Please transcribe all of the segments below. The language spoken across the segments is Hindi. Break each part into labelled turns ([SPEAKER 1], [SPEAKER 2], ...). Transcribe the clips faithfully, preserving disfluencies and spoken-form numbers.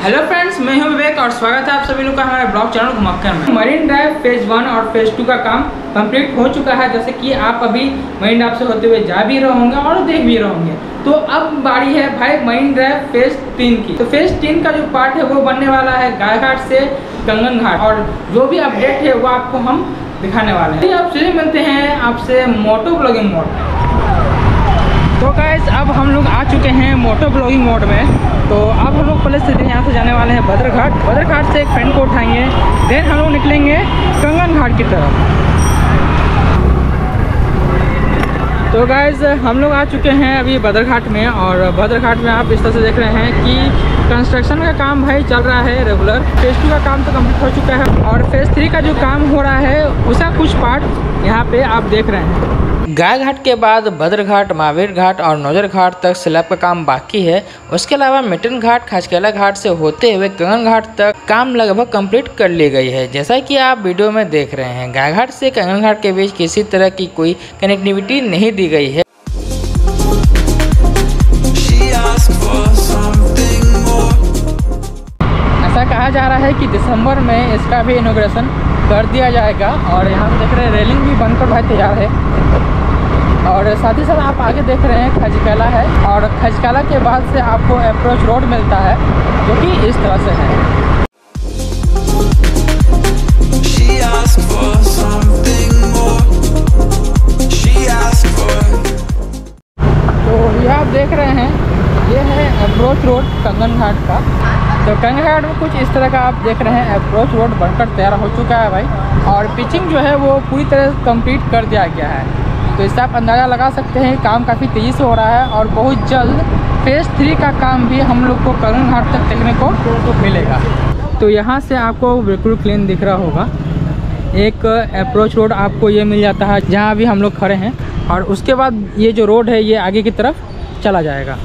[SPEAKER 1] हेलो फ्रेंड्स, मैं हूं विवेक और स्वागत है आप सभी लोग का हमारे ब्लॉग चैनल घुमक्कर में। मरीन ड्राइव फेज वन और फेज टू का काम कंप्लीट हो चुका है, जैसे कि आप अभी मरीन ड्राइव से होते हुए जा भी रहे होंगे और देख भी रहे होंगे। तो अब बारी है भाई मरीन ड्राइव फेज तीन की। तो फेज तीन का जो पार्ट है वो बनने वाला है गायघाट से कंगन घाट, और जो भी अपडेट है वो आपको हम दिखाने वाले हैं। अब चलिए मिलते हैं आपसे मोटो ब्लॉगिंग मोड। तो गाइस अब हम लोग आ चुके हैं मोटो ब्लॉगिंग मोड में। तो अब हम लोग पहले सीधे यहाँ से जाने वाले हैं भद्रघाट। भद्रघाट से एक फ्रेंड को उठाएंगे, देन हम लोग निकलेंगे कंगन घाट की तरफ। तो गाइस हम लोग आ चुके हैं अभी भद्रघाट में, और भद्रघाट में आप इस तरह से देख रहे हैं कि कंस्ट्रक्शन का काम भाई चल रहा है रेगुलर। फेज टू का काम तो कंप्लीट हो चुका है और फेज थ्री का जो काम हो रहा है उसका कुछ पार्ट यहाँ पे आप देख रहे हैं। गायघाट के बाद भद्रघाट, महावीर घाट और नौजर घाट तक स्लैब का काम बाकी है। उसके अलावा मिटन घाट, खाचकेला घाट से होते हुए कंगन घाट तक काम लगभग कंप्लीट कर ली गई है। जैसा कि आप वीडियो में देख रहे हैं, गायघाट से कंगन घाट के बीच किसी तरह की कोई कनेक्टिविटी नहीं दी गई है। ऐसा कहा जा रहा है कि दिसंबर में इसका भी इनॉग्रेशन कर दिया जाएगा, और यहाँ पे देख रहे हैं रेलिंग भी बनकर भाई तैयार है। और साथ ही साथ आप आगे देख रहे हैं खजकेला है, और खजकेला के बाद से आपको अप्रोच रोड मिलता है जो कि इस तरह से है। तो ये आप देख रहे हैं, ये है अप्रोच रोड कंगन घाट का। तो कंगन घाट में कुछ इस तरह का आप देख रहे हैं अप्रोच रोड बनकर तैयार हो चुका है भाई, और पिचिंग जो है वो पूरी तरह कंप्लीट कर दिया गया है। तो इससे आप अंदाज़ा लगा सकते हैं काम काफ़ी तेज़ी से हो रहा है, और बहुत जल्द फेज़ थ्री का काम भी हम लोग को कंगन घाट तक देखने को मिलेगा। तो यहाँ से आपको बिल्कुल क्लीन दिख रहा होगा। एक अप्रोच रोड आपको ये मिल जाता है जहाँ अभी हम लोग खड़े हैं, और उसके बाद ये जो रोड है ये आगे की तरफ चला जाएगा।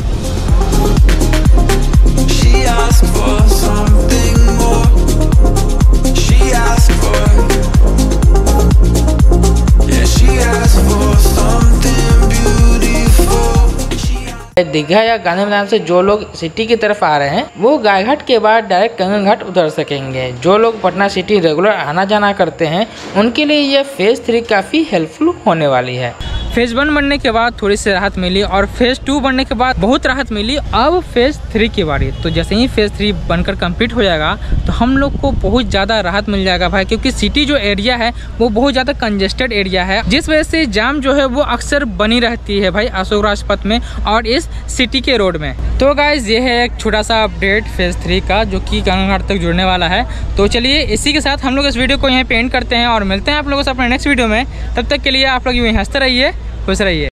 [SPEAKER 1] दीघा या गांधी मैदान से जो लोग सिटी की तरफ आ रहे हैं वो गायघाट के बाद डायरेक्ट कंगन घाट उतर सकेंगे। जो लोग पटना सिटी रेगुलर आना जाना करते हैं उनके लिए ये फेज थ्री काफ़ी हेल्पफुल होने वाली है। फेज वन बनने के बाद थोड़ी सी राहत मिली, और फेज टू बनने के बाद बहुत राहत मिली। अब फेज थ्री की बारी। तो जैसे ही फेज थ्री बनकर कंप्लीट हो जाएगा तो हम लोग को बहुत ज़्यादा राहत मिल जाएगा भाई, क्योंकि सिटी जो एरिया है वो बहुत ज़्यादा कंजेस्टेड एरिया है, जिस वजह से जाम जो है वो अक्सर बनी रहती है भाई अशोक राजपथ में और इस सिटी के रोड में। तो गाइज ये है एक छोटा सा अपडेट फेज थ्री का, जो कि कंगन घाट तक जुड़ने वाला है। तो चलिए इसी के साथ हम लोग इस वीडियो को यहीं पे एंड करते हैं, और मिलते हैं आप लोगों से अपने नेक्स्ट वीडियो में। तब तक के लिए आप लोग यूँ हंसते रहिए, खुश रहिए।